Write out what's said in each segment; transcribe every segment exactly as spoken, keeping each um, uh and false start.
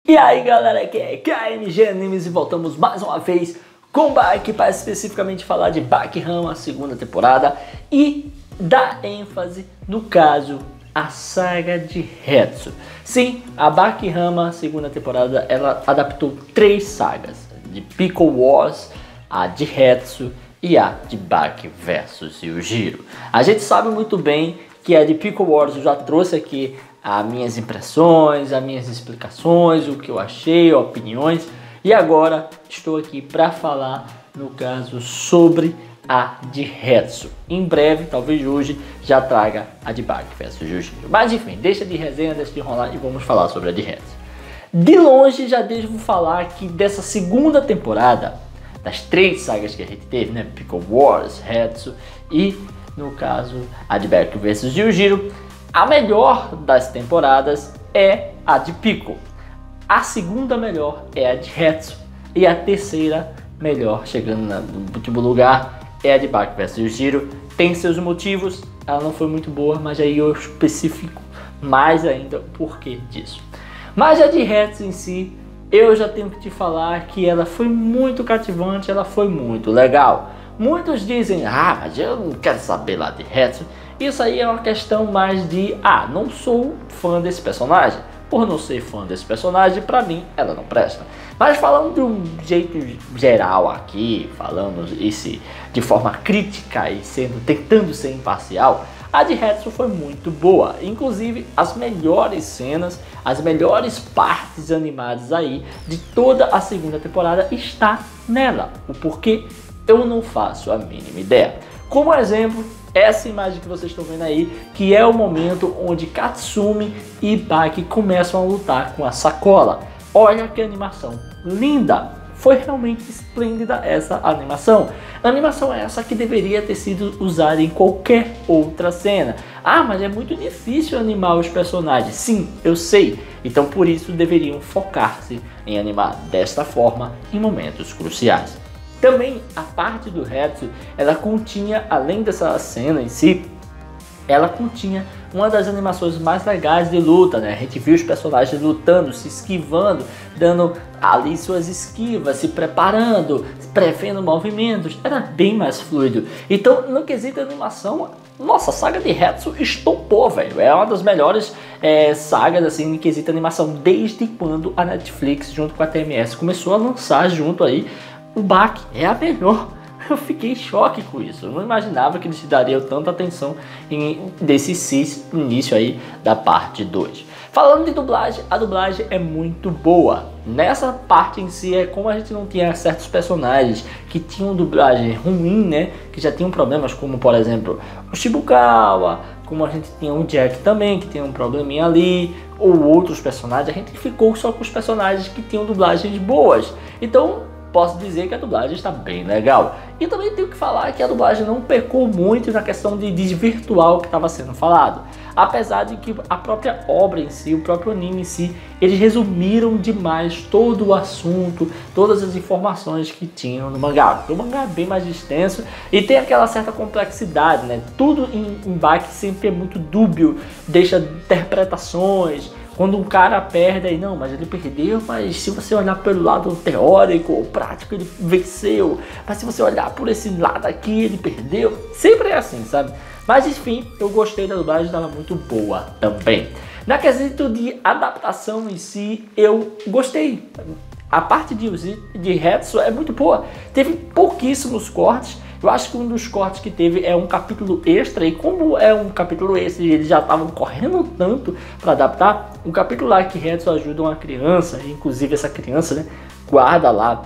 E aí galera, aqui é K M G Animes e voltamos mais uma vez com Baki para especificamente falar de Baki Hanma, segunda temporada, e dar ênfase no caso a saga de Hetsu. Sim, a Baki Hanma, segunda temporada, ela adaptou três sagas, de Pickle Wars, a de Hetsu e a de Baki versus Yujiro. A gente sabe muito bem que a de Pickle Wars eu já trouxe aqui as minhas impressões, as minhas explicações, o que eu achei, opiniões, e agora estou aqui para falar, no caso, sobre a de Hetsu. Em breve, talvez hoje, já traga a de Baki versus Yujiro. Mas enfim, deixa de resenha, deixa de enrolar e vamos falar sobre a de Hetsu. De longe, já devo falar que dessa segunda temporada, das três sagas que a gente teve, né, Pickle Wars, Hetsu e, no caso, a de Baki versus Yujiro, a melhor das temporadas é a de Pickle. A segunda melhor é a de Hetsu. E a terceira melhor, chegando no último lugar, é a de Baki versus Yujiro. Tem seus motivos, ela não foi muito boa, mas aí eu especifico mais ainda o porquê disso. Mas a de Hetsu em si, eu já tenho que te falar que ela foi muito cativante, ela foi muito legal. Muitos dizem, ah, mas eu não quero saber lá de Hetsu. Isso aí é uma questão mais de, ah, não sou fã desse personagem. Por não ser fã desse personagem, pra mim, ela não presta. Mas falando de um jeito geral aqui, falando esse de forma crítica e sendo, tentando ser imparcial, a de Hetsu foi muito boa. Inclusive, as melhores cenas, as melhores partes animadas aí de toda a segunda temporada está nela. O porquê eu não faço a mínima ideia. Como exemplo, essa imagem que vocês estão vendo aí, que é o momento onde Katsumi e Baki começam a lutar com a sacola. Olha que animação linda! Foi realmente esplêndida essa animação. A animação é essa que deveria ter sido usada em qualquer outra cena. Ah, mas é muito difícil animar os personagens. Sim, eu sei. Então por isso deveriam focar-se em animar desta forma em momentos cruciais. Também a parte do Hetsu, ela continha, além dessa cena em si, ela continha uma das animações mais legais de luta, né? A gente viu os personagens lutando, se esquivando, dando ali suas esquivas, se preparando, prevendo movimentos, era bem mais fluido. Então, no quesito animação, nossa, a saga de Hetsu estompou, velho. É uma das melhores é, sagas, assim, no quesito animação, desde quando a Netflix, junto com a T M S, começou a lançar junto aí o Baki. É a melhor. Eu fiquei em choque com isso. Eu não imaginava que eles dariam tanta atenção em, desse início aí da parte dois. Falando de dublagem, a dublagem é muito boa. Nessa parte em si, é como a gente não tinha certos personagens que tinham dublagem ruim, né? Que já tinham problemas, como por exemplo o Shibukawa, como a gente tinha o Jack também, que tinha um probleminha ali, ou outros personagens. A gente ficou só com os personagens que tinham dublagens boas. Então, posso dizer que a dublagem está bem legal. E também tenho que falar que a dublagem não pecou muito na questão de desvirtuar o que estava sendo falado. Apesar de que a própria obra em si, o próprio anime em si, eles resumiram demais todo o assunto, todas as informações que tinham no mangá. Porque o mangá é bem mais extenso e tem aquela certa complexidade, né? Tudo em, em Baki sempre é muito dúbio, deixa interpretações. Quando um cara perde, aí não, mas ele perdeu, mas se você olhar pelo lado teórico ou prático, ele venceu. Mas se você olhar por esse lado aqui, ele perdeu. Sempre é assim, sabe? Mas enfim, eu gostei da dublagem, estava muito boa também. Na quesito de adaptação em si, eu gostei. A parte de, de Hetsu é muito boa. Teve pouquíssimos cortes. Eu acho que um dos cortes que teve é um capítulo extra, e como é um capítulo extra e eles já estavam correndo tanto para adaptar, um capítulo lá que Hetsu ajuda uma criança, inclusive essa criança, né, guarda lá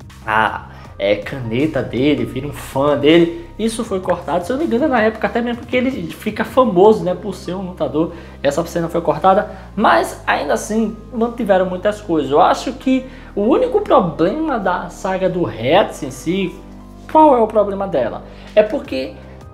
a é, caneta dele, vira um fã dele. Isso foi cortado, se eu não me engano, na época até mesmo porque ele fica famoso, né, por ser um lutador. Essa cena foi cortada, mas ainda assim mantiveram muitas coisas. Eu acho que o único problema da saga do Hetsu em si, qual é o problema dela? É porque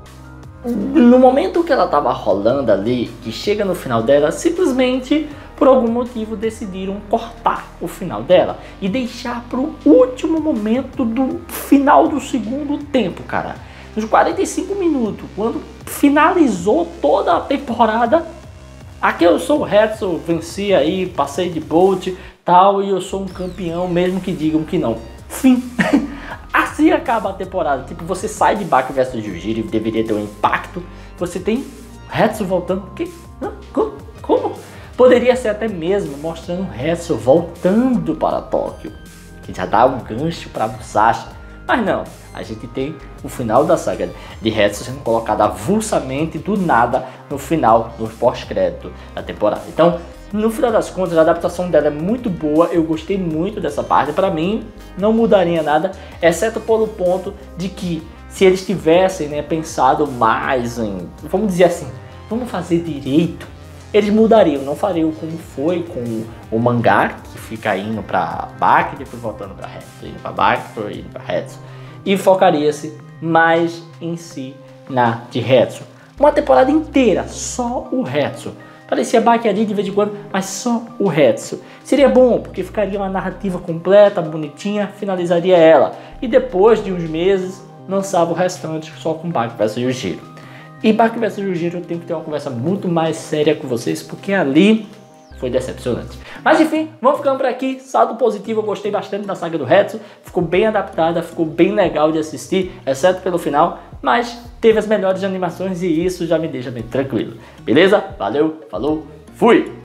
no momento que ela estava rolando ali, que chega no final dela, simplesmente por algum motivo decidiram cortar o final dela e deixar para o último momento do final do segundo tempo, cara. Nos quarenta e cinco minutos, quando finalizou toda a temporada, aqui eu sou o Hetsu, venci aí, passei de Bolt, tal, e eu sou um campeão, mesmo que digam que não. Fim. Assim acaba a temporada. Tipo, você sai de Baki versus Yujiro e deveria ter um impacto. Você tem Hetsu voltando. Que? Como? Poderia ser até mesmo mostrando Hetsu voltando para Tóquio, que já dá um gancho para Musashi. Mas não, a gente tem o final da saga de Hetsu sendo colocado avulsamente do nada no final, no pós-crédito da temporada. Então, no final das contas, a adaptação dela é muito boa, eu gostei muito dessa parte. Para mim, não mudaria nada, exceto pelo ponto de que se eles tivessem, né, pensado mais em, vamos dizer assim, vamos fazer direito, eles mudariam, não fariam como foi com o mangá, que fica indo para Baki, depois voltando para Hetsu, indo para Baki, depois indo para Hetsu, e focaria-se mais em si na de Hetsu. Uma temporada inteira, só o Hetsu. Parecia Baki ali de vez em quando, mas só o Hetsu. Seria bom, porque ficaria uma narrativa completa, bonitinha, finalizaria ela. E depois de uns meses, lançava o restante só com Baki versus Yujiro. E Baki versus Yujiro eu tenho que ter uma conversa muito mais séria com vocês, porque ali foi decepcionante. Mas enfim, vamos ficando por aqui. Saldo positivo, eu gostei bastante da saga do Hetsu. Ficou bem adaptada, ficou bem legal de assistir, exceto pelo final. Mas teve as melhores animações e isso já me deixa bem tranquilo. Beleza? Valeu, falou, fui!